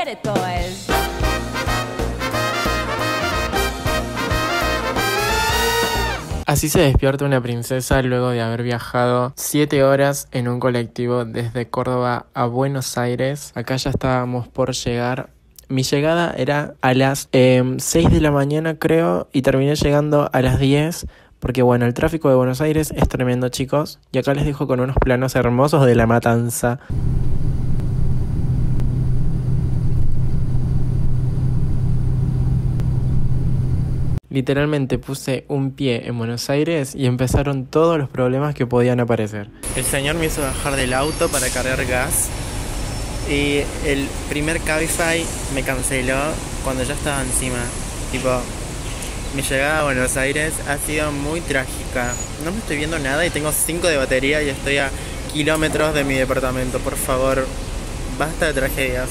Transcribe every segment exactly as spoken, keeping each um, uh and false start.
Tortoise. Así se despierta una princesa luego de haber viajado siete horas en un colectivo desde Córdoba a Buenos Aires. Acá ya estábamos por llegar. Mi llegada era a las eh, seis de la mañana, creo, y terminé llegando a las diez. Porque bueno, el tráfico de Buenos Aires es tremendo, chicos. Y acá les dejo con unos planos hermosos de La Matanza. Literalmente puse un pie en Buenos Aires y empezaron todos los problemas que podían aparecer. El señor me hizo bajar del auto para cargar gas. Y el primer Cabify me canceló cuando ya estaba encima. Tipo, mi llegada a Buenos Aires ha sido muy trágica. No me estoy viendo nada y tengo cinco de batería y estoy a kilómetros de mi departamento. Por favor, basta de tragedias.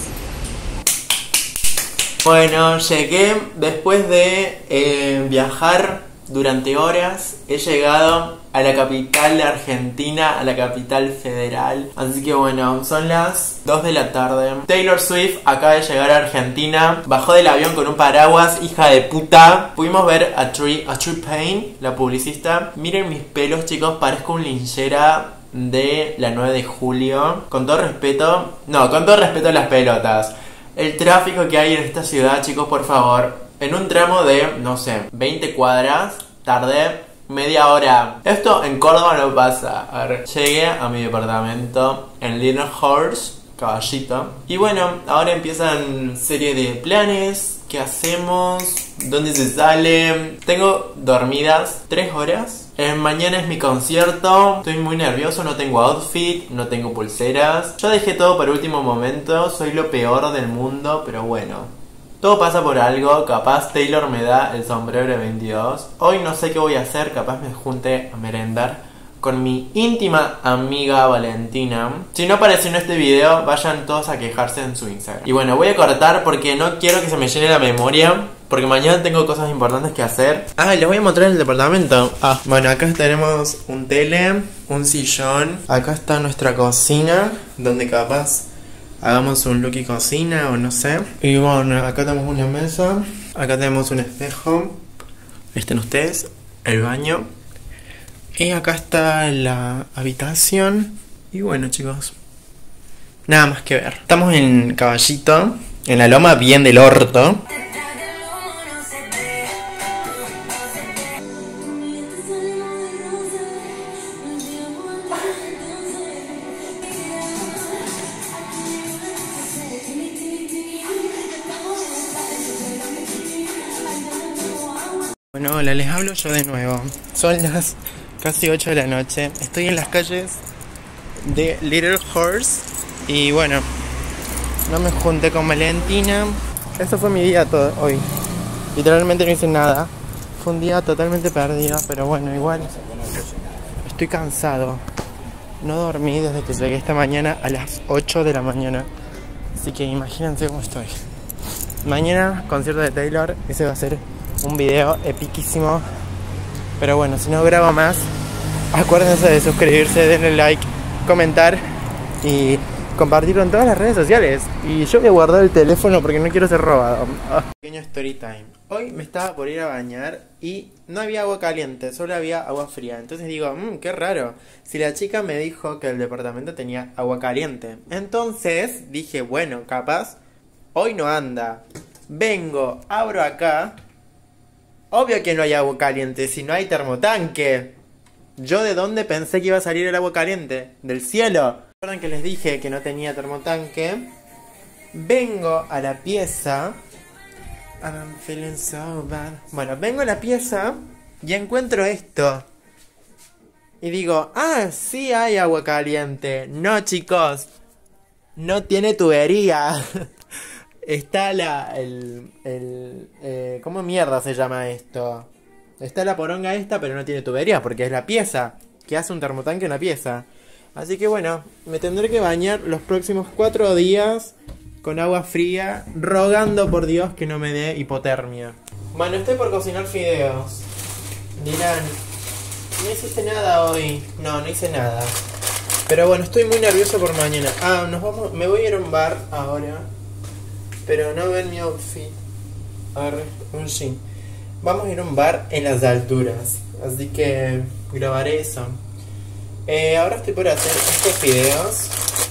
Bueno, llegué después de eh, viajar durante horas. He llegado a la capital de Argentina, a la capital federal. Así que bueno, son las dos de la tarde. Taylor Swift acaba de llegar a Argentina. Bajó del avión con un paraguas, hija de puta. Pudimos ver a Tree, a Tree Payne, la publicista. Miren mis pelos, chicos, parezco un linchera de la nueve de julio. Con todo respeto, no, con todo respeto a las pelotas. El tráfico que hay en esta ciudad, chicos, por favor. En un tramo de, no sé, veinte cuadras, tardé media hora. Esto en Córdoba no pasa. A ver, llegué a mi departamento en Little Horse, Caballito. Y bueno, ahora empiezan serie de planes. ¿Qué hacemos? ¿Dónde se sale? Tengo dormidas tres horas. Eh, mañana es mi concierto. Estoy muy nervioso, no tengo outfit, no tengo pulseras. Yo dejé todo para último momento. Soy lo peor del mundo, pero bueno, todo pasa por algo. Capaz Taylor me da el sombrero de veintidós. Hoy no sé qué voy a hacer. Capaz me junte a merendar con mi íntima amiga Valentina. Si no apareció en este video, vayan todos a quejarse en su Instagram. Y bueno, voy a cortar porque no quiero que se me llene la memoria, porque mañana tengo cosas importantes que hacer. Ah, les voy a mostrar el departamento. Ah, bueno, acá tenemos un tele, un sillón. Acá está nuestra cocina, donde capaz hagamos un look y cocina o no sé. Y bueno, acá tenemos una mesa. Acá tenemos un espejo. Estén ustedes, el baño. Y acá está la habitación. Y bueno, chicos, nada más que ver. Estamos en Caballito, en la loma bien del orto. Bueno, hola, les hablo yo de nuevo. Son las casi ocho de la noche. Estoy en las calles de Little Horse. Y bueno, no me junté con Valentina. Eso fue mi día todo hoy. Literalmente no hice nada. Fue un día totalmente perdido. Pero bueno, igual estoy cansado. No dormí desde que llegué esta mañana a las ocho de la mañana. Así que imagínense cómo estoy. Mañana, concierto de Taylor. Ese va a ser un video epiquísimo. Pero bueno, si no grabo más, acuérdense de suscribirse, denle like, comentar y compartirlo en todas las redes sociales. Y yo voy a guardar el teléfono porque no quiero ser robado. Oh. Pequeño story time. Hoy me estaba por ir a bañar y no había agua caliente, solo había agua fría. Entonces digo, mmm, qué raro. Si la chica me dijo que el departamento tenía agua caliente. Entonces dije, bueno, capaz hoy no anda. Vengo, abro acá. Obvio que no hay agua caliente, si no hay termotanque. ¿Yo de dónde pensé que iba a salir el agua caliente? ¿Del cielo? ¿Recuerdan que les dije que no tenía termotanque? Vengo a la pieza. I'm feeling so bad. Bueno, vengo a la pieza y encuentro esto. Y digo, ah, sí hay agua caliente. No, chicos, no tiene tubería. Está la... el... el eh, ¿cómo mierda se llama esto? Está la poronga esta, pero no tiene tubería, porque es la pieza que hace un termotanque en la pieza. Así que bueno, me tendré que bañar los próximos cuatro días con agua fría, rogando por Dios que no me dé hipotermia. Bueno, estoy por cocinar fideos. Dirán, no hiciste nada hoy. No, no hice nada. Pero bueno, estoy muy nervioso por mañana. Ah, nos vamos, me voy a ir a un bar ahora. pero no ven mi outfit. Arre, un jean. Vamos a ir a un bar en las alturas, así que grabaré eso. Eh, ahora estoy por hacer estos videos.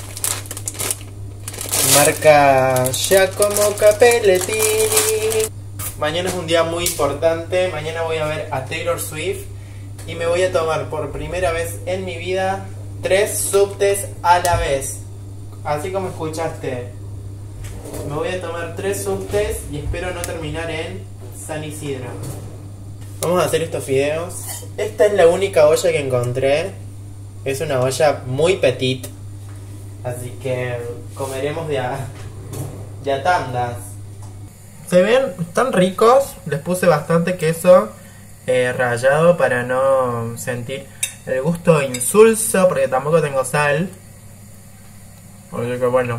Marca Giacomo Capellettini. Mañana es un día muy importante. Mañana voy a ver a Taylor Swift y me voy a tomar por primera vez en mi vida tres subtes a la vez. Así como escuchaste. Me voy a tomar tres subtes y espero no terminar en San Isidro. Vamos a hacer estos videos. Esta es la única olla que encontré. Es una olla muy petit, así que comeremos de a, de a tandas. Se ven tan ricos. Les puse bastante queso eh, rallado para no sentir el gusto insulso, porque tampoco tengo sal. Así que bueno,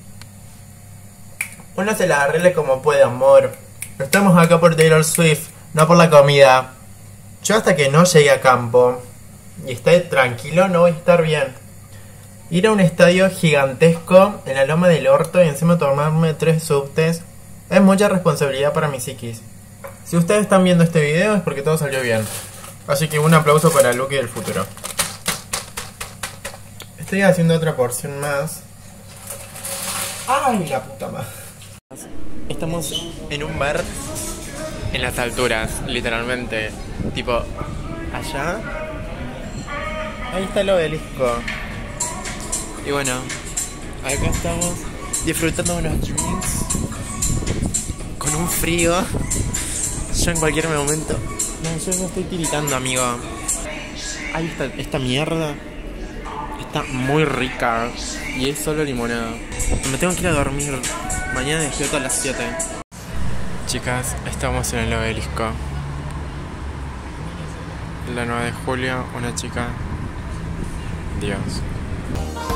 uno se la arregle como puede, amor. Estamos acá por Taylor Swift, no por la comida. Yo hasta que no llegue a campo y esté tranquilo no voy a estar bien. Ir a un estadio gigantesco en la loma del orto y encima tomarme tres subtes es mucha responsabilidad para mi psiquis. Si ustedes están viendo este video es porque todo salió bien. Así que un aplauso para Lucky del futuro. Estoy haciendo otra porción más. ¡Ay, la puta madre! Estamos en un bar en las alturas, literalmente. Tipo, allá. Ahí está el obelisco. Y bueno, acá estamos disfrutando de unos drinks con un frío. Yo en cualquier momento. No, yo no estoy tiritando, amigo. Ahí está esta mierda. Está muy rica. Y es solo limonada. Me tengo que ir a dormir. Mañana despierto a las siete. Chicas, estamos en el obelisco. La nueve de julio, una chica. Dios.